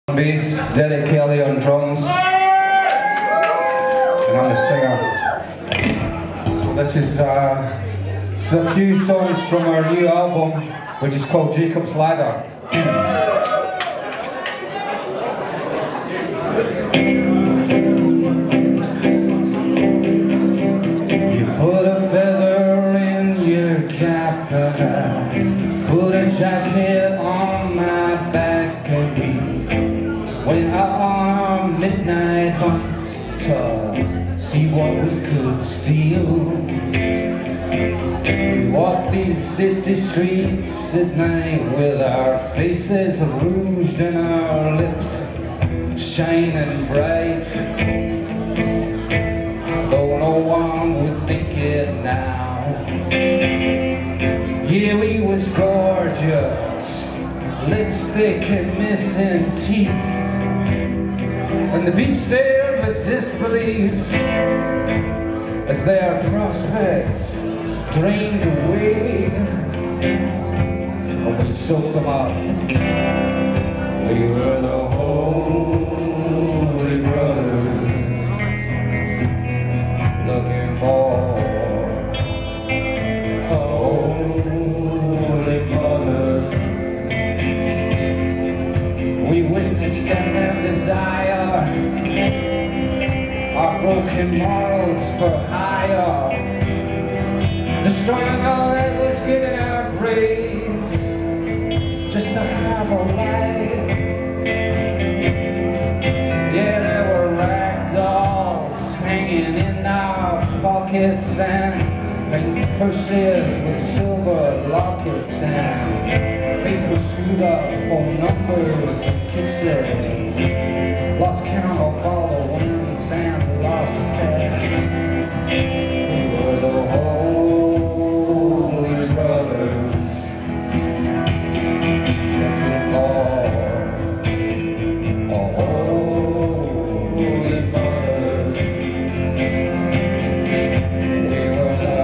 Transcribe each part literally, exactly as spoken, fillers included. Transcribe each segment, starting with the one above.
Bass, Derek Kelly on drums, and I'm the singer. So this is, uh, this is a few songs from our new album, which is called Jacob's Ladder. You put a feather in your cap and I put a jacket on my back and we went out on our midnight hunt to see what we could steal. We walked these city streets at night with our faces rouged and our lips shining bright. Though no one would think it now. Yeah, we was gorgeous, lipstick and missing teeth. And the beach stared with disbelief as their prospects drained away. And we soaked them up. We were the Holy Brothers looking for a Holy Mother. We witnessed them their desire, our broken morals for hire, destroying all that was good in our brains, just to have a life. Yeah, there were rag dolls hanging in our pockets and pink purses with silver lockets and paper screwed up phone numbers and kisses. Lost count of all the wins and lost and we were the Holy Brothers looking for a Holy Mother. We were the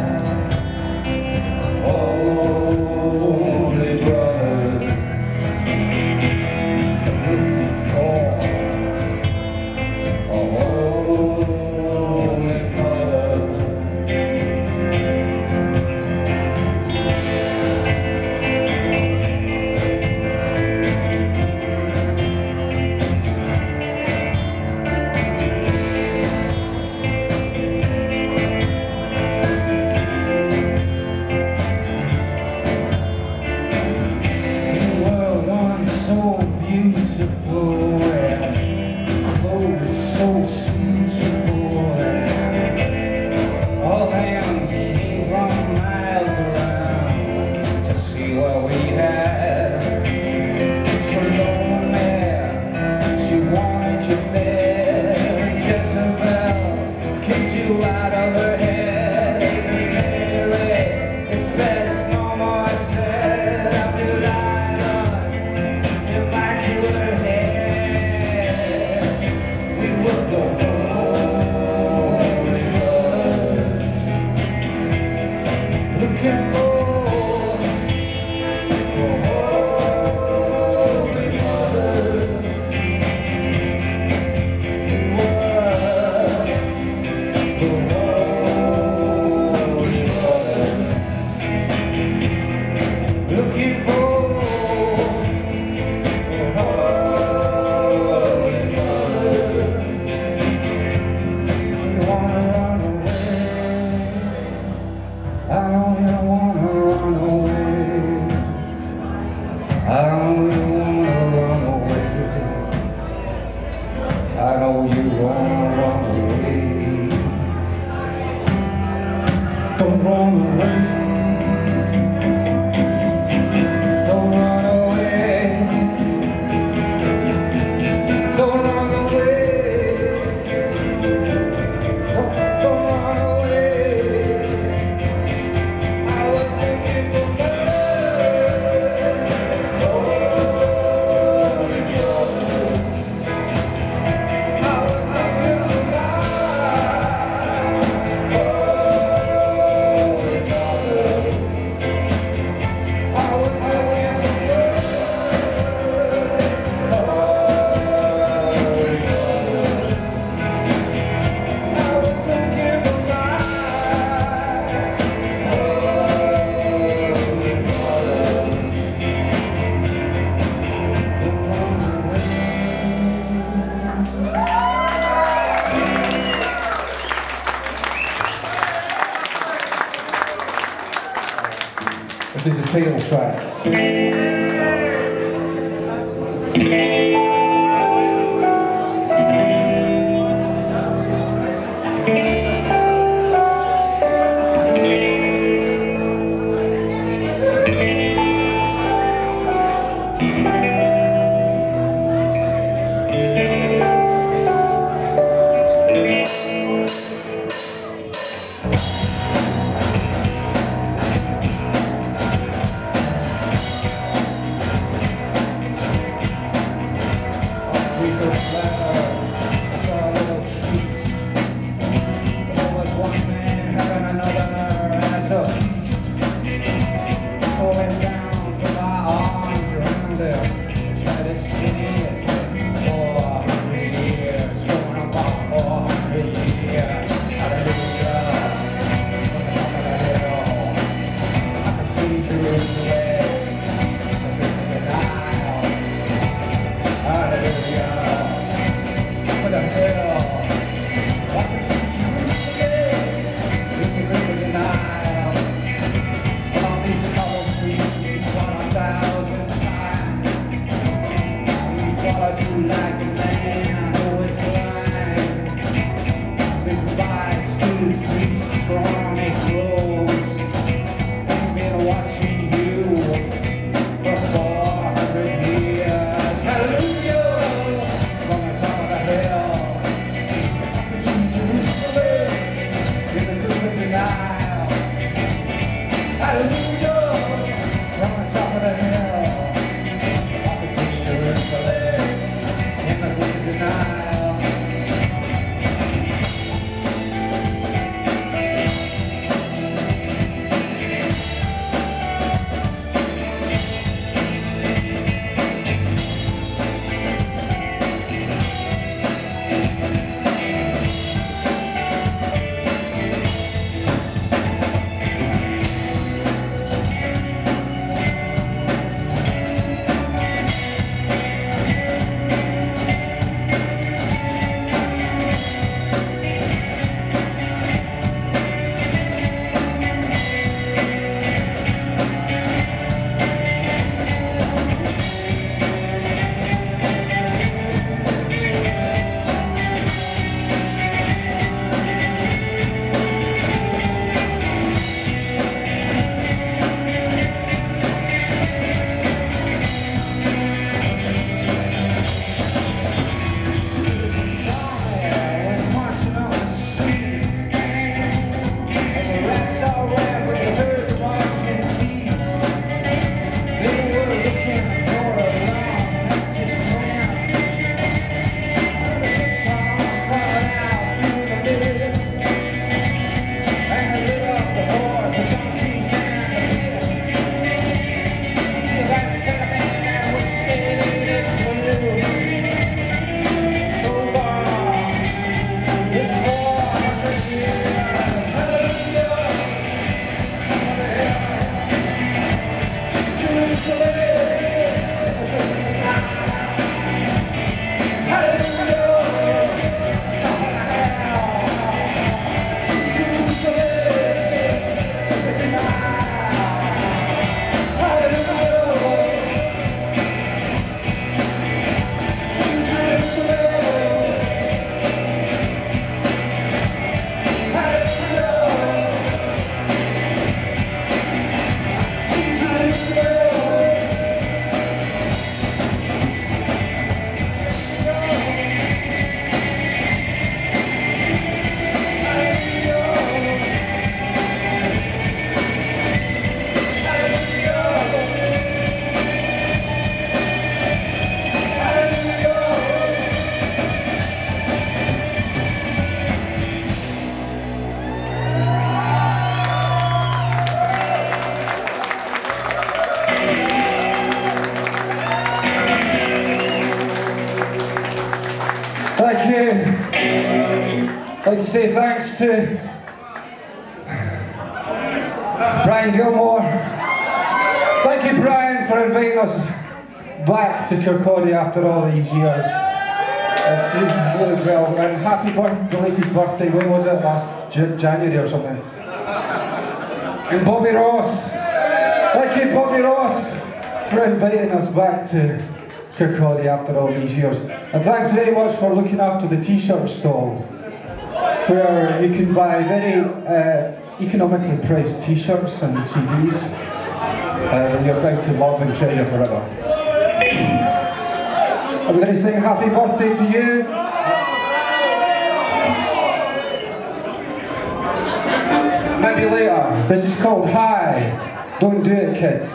Holy Brothers looking for a title track. Thank you. I'd like to say thanks to Brian Gilmore. Thank you, Brian, for inviting us back to Kirkcaldy after all these years. It's doing really well, and happy birth belated birthday. When was it? Last J January or something. And Bobby Ross. Thank you, Bobby Ross, for inviting us back to Kirkcaldy after all these years. And thanks very much for looking after the t-shirt stall, where you can buy very uh, economically priced t-shirts and C Ds. Uh, you're bound to love and treasure forever. Are we going to sing happy birthday to you? Maybe later. This is called Hi, Don't Do It, Kids.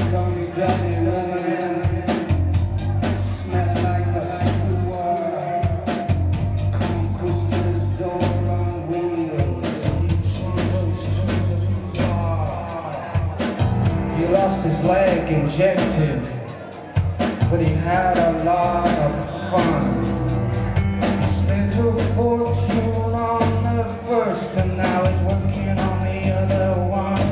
comes Johnny rolling in, smell like a sewer. Christmas door on wheels. He lost his leg injected, but he had a lot of fun. He spent a fortune on the first, and now he's working on the other one.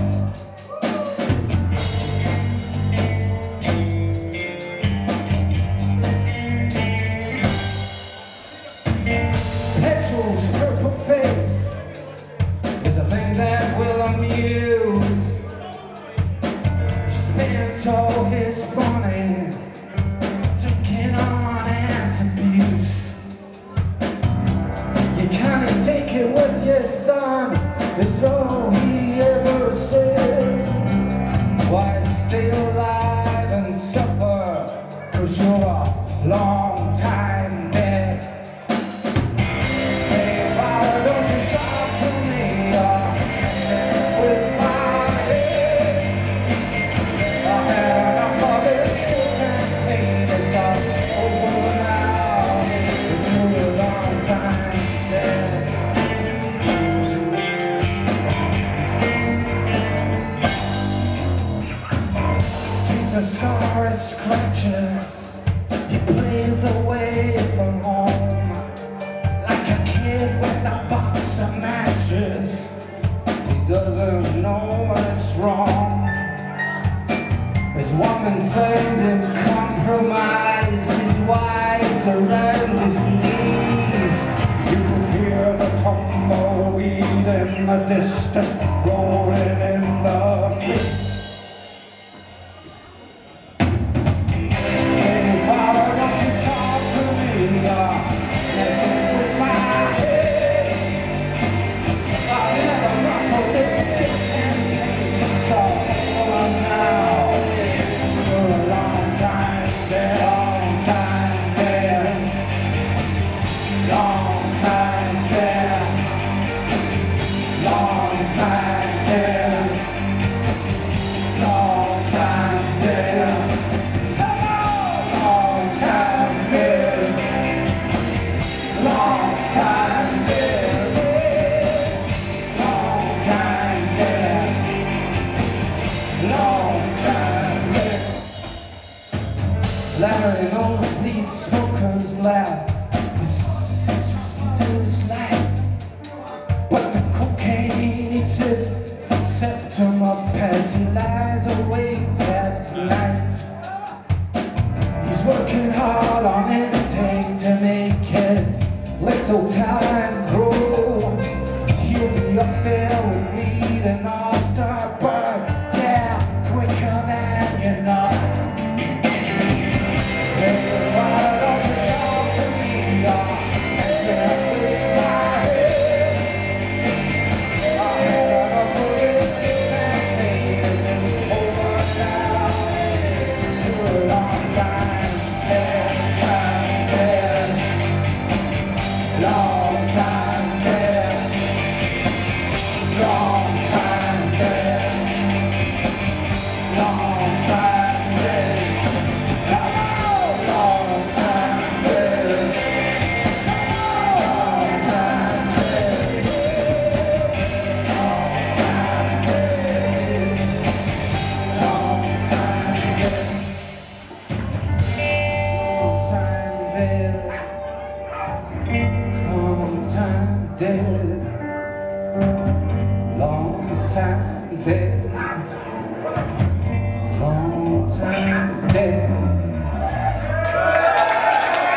Petrol's purple face is a thing that will amuse. He spent all his money drinking on antabuse. You can't take it with your son, is all he ever said. Why stay alive and suffer, cause you're a long time dead. The scar scratches, he plays away from home like a kid with a box of matches. He doesn't know what's wrong. His woman found him compromised, his wife's around his knees. You could hear the tumbleweed in the distance rolling in the breeze. Larry knows lead smokers laugh, his life, but the cocaine eats his septum up as he lies awake at night. He's working hard on intake to make his little talent grow. He'll be up there with Reed and All-Star Bird, yeah, quicker than you know. Dead, long time dead.